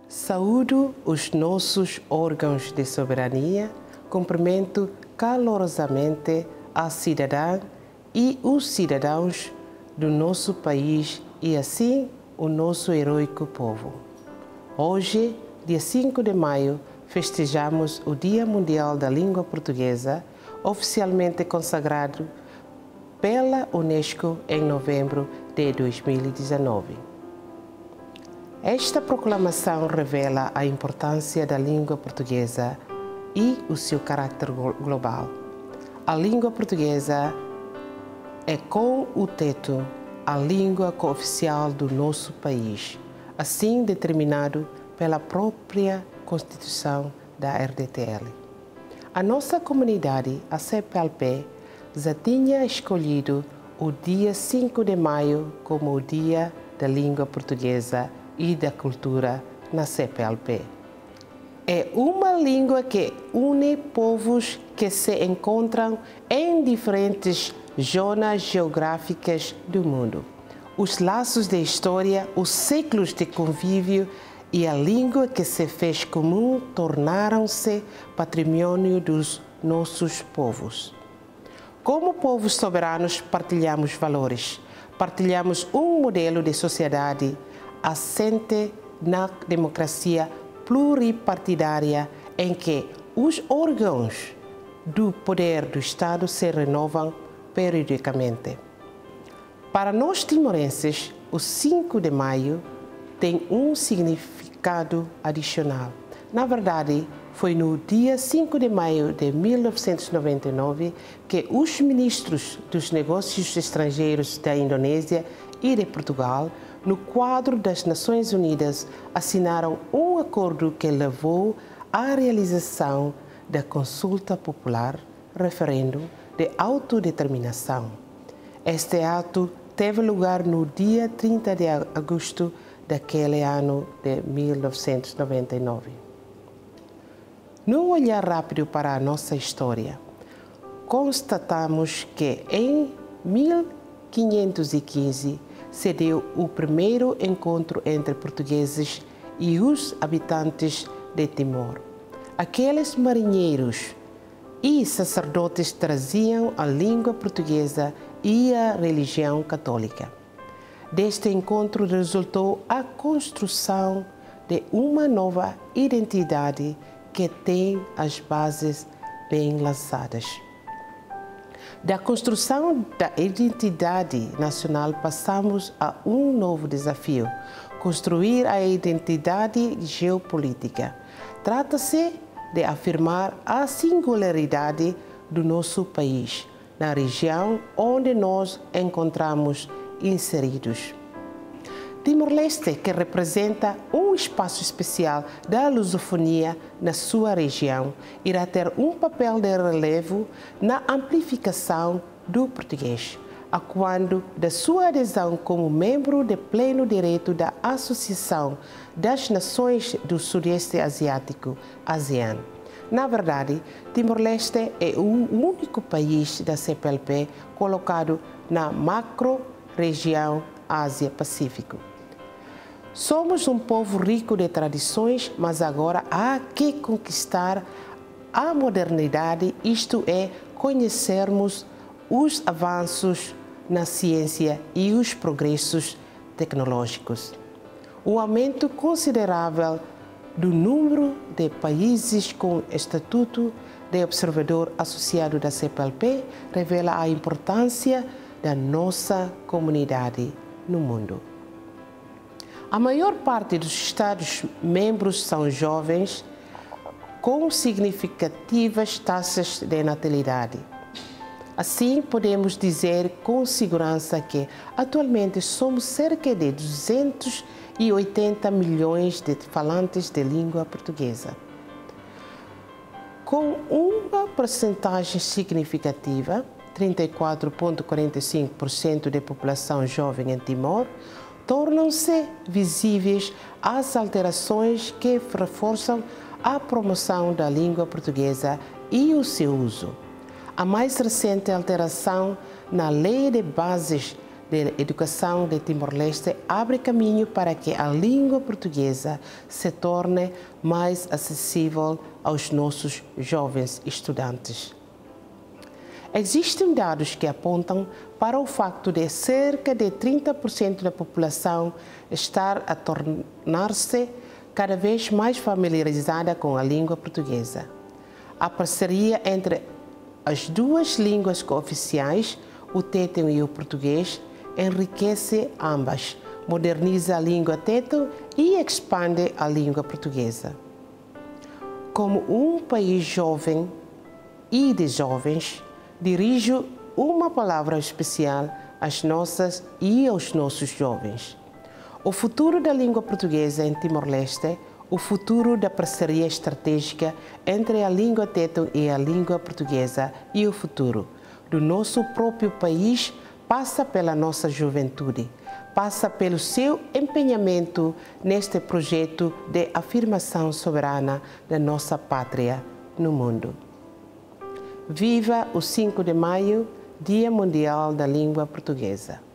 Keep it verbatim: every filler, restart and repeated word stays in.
Saúdo os nossos órgãos de soberania, cumprimento calorosamente a cidadã e os cidadãos do nosso país e assim o nosso heroico povo. Hoje, dia cinco de maio, festejamos o Dia Mundial da Língua Portuguesa, oficialmente consagrado pela Unesco em novembro de dois mil e dezenove. Esta proclamação revela a importância da língua portuguesa e o seu caráter global. A língua portuguesa é, com o teto, a língua cooficial do nosso país, assim determinado pela própria Constituição da R D T L. A nossa comunidade, a C P L P, já tinha escolhido o dia cinco de maio como o Dia da Língua Portuguesa e da Cultura na C P L P. É uma língua que une povos que se encontram em diferentes zonas geográficas do mundo. Os laços da história, os séculos de convívio e a língua que se fez comum tornaram-se patrimônio dos nossos povos. Como povos soberanos, partilhamos valores, partilhamos um modelo de sociedade assente na democracia pluripartidária em que os órgãos do poder do Estado se renovam periodicamente. Para nós timorenses, o cinco de maio tem um significado adicional. Na verdade, foi no dia cinco de maio de mil novecentos e noventa e nove que os ministros dos negócios estrangeiros da Indonésia e de Portugal, no quadro das Nações Unidas, assinaram um acordo que levou à realização da consulta popular, referendo de autodeterminação. Este ato teve lugar no dia trinta de agosto daquele ano de mil novecentos e noventa e nove. Num olhar rápido para a nossa história, constatamos que em mil quinhentos e quinze se deu o primeiro encontro entre portugueses e os habitantes de Timor. Aqueles marinheiros e sacerdotes traziam a língua portuguesa e a religião católica. Deste encontro resultou a construção de uma nova identidade que tem as bases bem lançadas. Da construção da identidade nacional passamos a um novo desafio: construir a identidade geopolítica. Trata-se de afirmar a singularidade do nosso país na região onde nos encontramos inseridos. Timor-Leste, que representa um espaço especial da lusofonia na sua região, irá ter um papel de relevo na amplificação do português, a quando da sua adesão como membro de pleno direito da Associação das Nações do Sudeste Asiático, ASEAN. Na verdade, Timor-Leste é o único país da C P L P colocado na macro-região Ásia-Pacífico. Somos um povo rico de tradições, mas agora há que conquistar a modernidade, isto é, conhecermos os avanços na ciência e os progressos tecnológicos. O aumento considerável do número de países com estatuto de observador associado da C P L P revela a importância da nossa comunidade no mundo. A maior parte dos Estados-membros são jovens com significativas taxas de natalidade. Assim, podemos dizer com segurança que, atualmente, somos cerca de duzentos e oitenta milhões de falantes de língua portuguesa. Com uma percentagem significativa, trinta e quatro vírgula quarenta e cinco por cento da população jovem em Timor, tornam-se visíveis as alterações que reforçam a promoção da língua portuguesa e o seu uso. A mais recente alteração na Lei de Bases da educação de Timor-Leste abre caminho para que a língua portuguesa se torne mais acessível aos nossos jovens estudantes. Existem dados que apontam para o facto de cerca de trinta por cento da população estar a tornar-se cada vez mais familiarizada com a língua portuguesa. A parceria entre as duas línguas cooficiais, o téton e o português, enriquece ambas, moderniza a língua téton e expande a língua portuguesa. Como um país jovem e de jovens, dirijo uma palavra especial às nossas e aos nossos jovens. O futuro da língua portuguesa em Timor-Leste, o futuro da parceria estratégica entre a língua téton e a língua portuguesa e o futuro do nosso próprio país passa pela nossa juventude, passa pelo seu empenhamento neste projeto de afirmação soberana da nossa pátria no mundo. Viva o cinco de maio, Dia Mundial da Língua Portuguesa!